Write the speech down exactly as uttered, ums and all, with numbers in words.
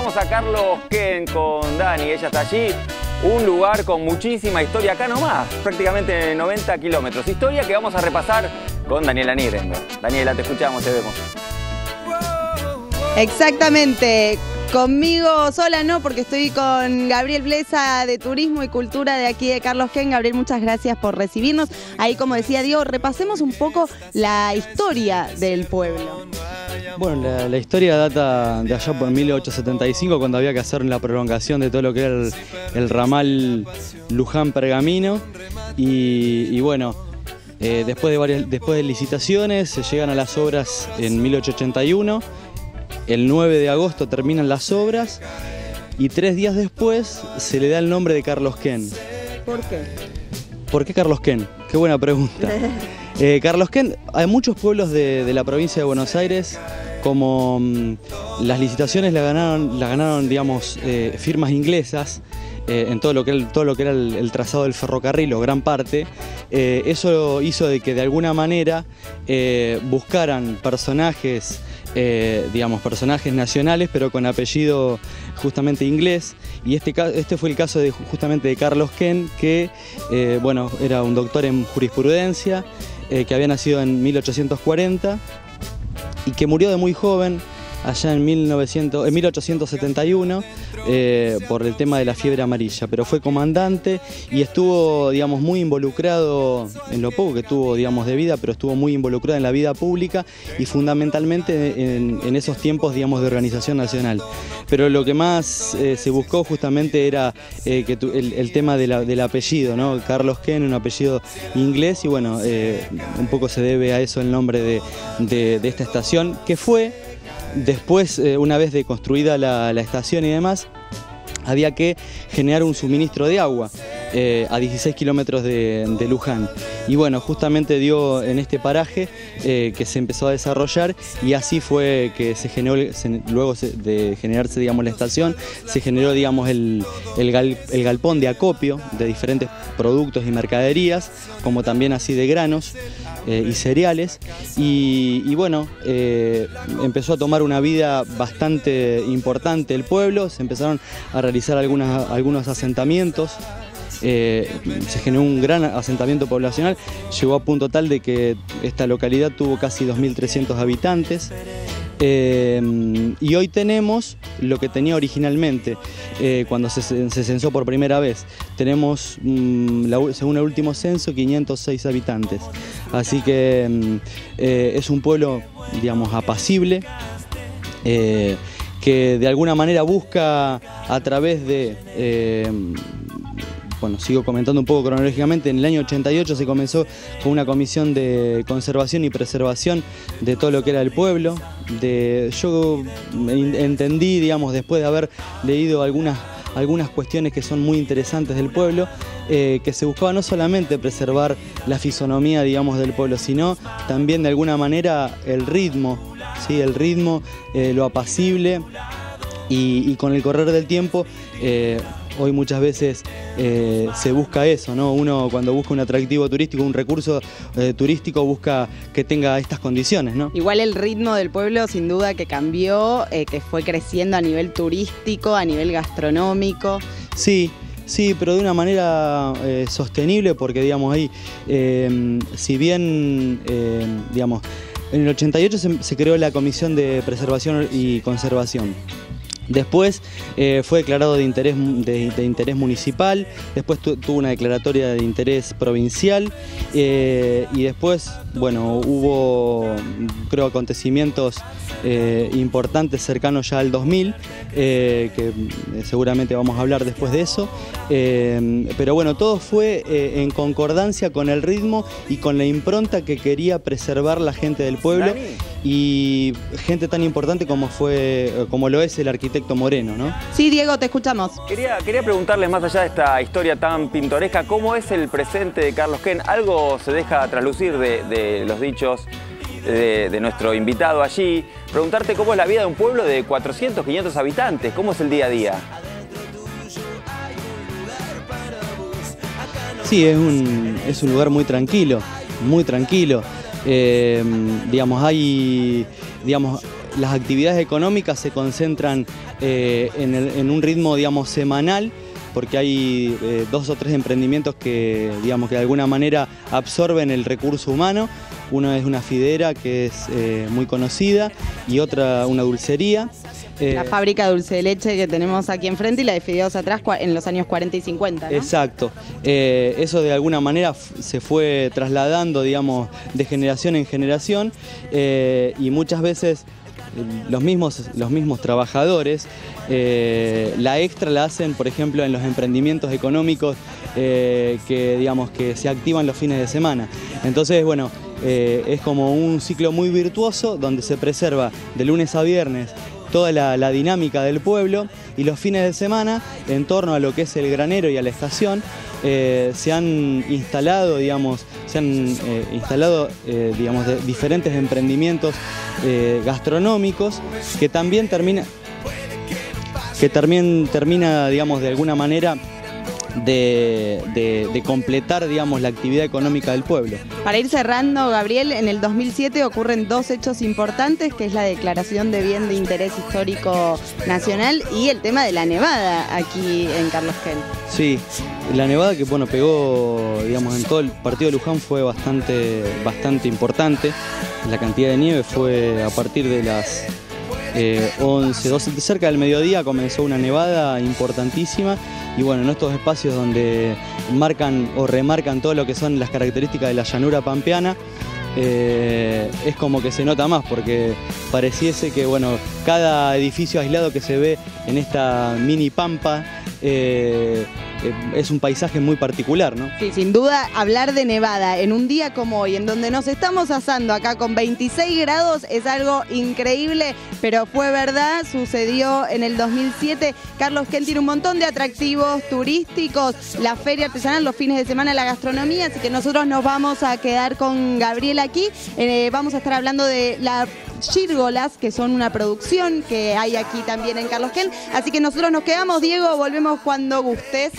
Estamos a Carlos Ken con Dani, ella está allí. Un lugar con muchísima historia, acá nomás, prácticamente noventa kilómetros. Historia que vamos a repasar con Daniela Nirenberg. Daniela, te escuchamos, te vemos. Exactamente. Conmigo sola no, porque estoy con Gabriel Blesa de Turismo y Cultura de aquí de Carlos Ken. Gabriel, muchas gracias por recibirnos. Ahí, como decía Diego, repasemos un poco la historia del pueblo. Bueno, la, la historia data de allá por mil ochocientos setenta y cinco, cuando había que hacer la prolongación de todo lo que era el, el ramal Luján-Pergamino. Y, y bueno, eh, después, de varias, después de licitaciones se llegan a las obras en mil ochocientos ochenta y uno. El nueve de agosto terminan las obras y tres días después se le da el nombre de Carlos Ken. ¿Por qué? ¿Por qué Carlos Ken? Qué buena pregunta. eh, Carlos Ken, hay muchos pueblos de, de la provincia de Buenos Aires, como mmm, las licitaciones las ganaron, la ganaron digamos, eh, firmas inglesas. Eh, en todo lo que era, todo lo que era el, el trazado del ferrocarril, o gran parte. Eh, eso hizo de que de alguna manera eh, buscaran personajes, eh, digamos, personajes nacionales, pero con apellido justamente inglés. Y este, este fue el caso de, justamente de Carlos Ken, que eh, bueno, era un doctor en jurisprudencia, eh, que había nacido en mil ochocientos cuarenta y que murió de muy joven, allá en, mil novecientos, en mil ochocientos setenta y uno, eh, por el tema de la fiebre amarilla, pero fue comandante y estuvo, digamos, muy involucrado en lo poco que tuvo, digamos, de vida, pero estuvo muy involucrado en la vida pública y fundamentalmente en, en esos tiempos, digamos, de organización nacional. Pero lo que más eh, se buscó justamente era eh, que tu, el, el tema de la, del apellido, ¿no? Carlos Ken, un apellido inglés, y bueno, eh, un poco se debe a eso el nombre de, de, de esta estación, que fue... Después, eh, una vez de construida la, la estación y demás, había que generar un suministro de agua eh, a dieciséis kilómetros de, de Luján. Y bueno, justamente dio en este paraje eh, que se empezó a desarrollar, y así fue que se generó, se, luego se, de generarse, digamos, la estación, se generó, digamos, el, el, gal, el galpón de acopio de diferentes productos y mercaderías, como también así de granos eh, y cereales. Y, y bueno, eh, empezó a tomar una vida bastante importante el pueblo, se empezaron a realizar algunas, algunos asentamientos. Eh, se generó un gran asentamiento poblacional, llegó a punto tal de que esta localidad tuvo casi dos mil trescientos habitantes. Eh, y hoy tenemos lo que tenía originalmente eh, cuando se, se censó por primera vez. Tenemos, mm, la, según el último censo, quinientos seis habitantes. Así que mm, eh, es un pueblo, digamos, apacible, eh, que de alguna manera busca a través de... Eh, Bueno, sigo comentando un poco cronológicamente. En el año ochenta y ocho se comenzó con una comisión de conservación y preservación de todo lo que era el pueblo. De, yo entendí, digamos, después de haber leído algunas, algunas cuestiones que son muy interesantes del pueblo, eh, que se buscaba no solamente preservar la fisonomía, digamos, del pueblo, sino también de alguna manera el ritmo, ¿sí? El ritmo, eh, lo apacible, y, y con el correr del tiempo... Eh, Hoy muchas veces eh, se busca eso, ¿no? Uno cuando busca un atractivo turístico, un recurso eh, turístico, busca que tenga estas condiciones, ¿no? Igual el ritmo del pueblo sin duda que cambió, eh, que fue creciendo a nivel turístico, a nivel gastronómico. Sí, sí, pero de una manera eh, sostenible, porque digamos ahí, eh, si bien, eh, digamos, en el ochenta y ocho se, se creó la Comisión de Preservación y Conservación. Después eh, fue declarado de interés, de, de interés municipal, después tu, tuvo una declaratoria de interés provincial, eh, y después, bueno, hubo, creo, acontecimientos eh, importantes cercanos ya al dos mil, eh, que seguramente vamos a hablar después de eso, eh, pero bueno, todo fue eh, en concordancia con el ritmo y con la impronta que quería preservar la gente del pueblo. Y gente tan importante como fue, como lo es el arquitecto Moreno, ¿no? Sí, Diego, te escuchamos. Quería, quería preguntarles, más allá de esta historia tan pintoresca, ¿cómo es el presente de Carlos Ken? Algo se deja traslucir de, de los dichos de, de nuestro invitado allí. Preguntarte cómo es la vida de un pueblo de cuatrocientos, quinientos habitantes, ¿cómo es el día a día? Sí, es un, es un lugar muy tranquilo, muy tranquilo. Eh, digamos, hay, digamos, las actividades económicas se concentran eh, en, el, en un ritmo, digamos, semanal, porque hay eh, dos o tres emprendimientos que, digamos, que de alguna manera absorben el recurso humano. Uno es una fidera que es eh, muy conocida y otra una dulcería. Eh, la fábrica de dulce de leche que tenemos aquí enfrente y la de fideos atrás en los años cuarenta y cincuenta, ¿no? Exacto. Eh, eso de alguna manera se fue trasladando, digamos, de generación en generación eh, y muchas veces los mismos, los mismos trabajadores eh, la extra la hacen, por ejemplo, en los emprendimientos económicos eh, que, digamos, que se activan los fines de semana. Entonces, bueno, eh, es como un ciclo muy virtuoso donde se preserva de lunes a viernes toda la, la dinámica del pueblo, y los fines de semana, en torno a lo que es el granero y a la estación, eh, se han instalado, digamos, se han eh, instalado eh, digamos, de diferentes emprendimientos eh, gastronómicos que también termina, que también termina, digamos, de alguna manera De, de, de completar, digamos, la actividad económica del pueblo. Para ir cerrando, Gabriel, en el dos mil siete ocurren dos hechos importantes, que es la declaración de bien de interés histórico nacional y el tema de la nevada aquí en Carlos Ken. Sí, la nevada que, bueno, pegó, digamos, en todo el partido de Luján fue bastante, bastante importante. La cantidad de nieve fue a partir de las eh, once, doce, cerca del mediodía comenzó una nevada importantísima. Y bueno, en estos espacios donde marcan o remarcan todo lo que son las características de la llanura pampeana, eh, es como que se nota más, porque pareciese que, bueno, cada edificio aislado que se ve en esta mini pampa eh, es un paisaje muy particular, ¿no? Sí, sin duda, hablar de nevada en un día como hoy, en donde nos estamos asando acá con veintiséis grados, es algo increíble, pero fue verdad, sucedió en el dos mil siete. Carlos Ken tiene un montón de atractivos turísticos, la feria artesanal, los fines de semana, la gastronomía, así que nosotros nos vamos a quedar con Gabriel aquí. Eh, vamos a estar hablando de las gírgolas, que son una producción que hay aquí también en Carlos Ken, así que nosotros nos quedamos, Diego, volvemos cuando gustes.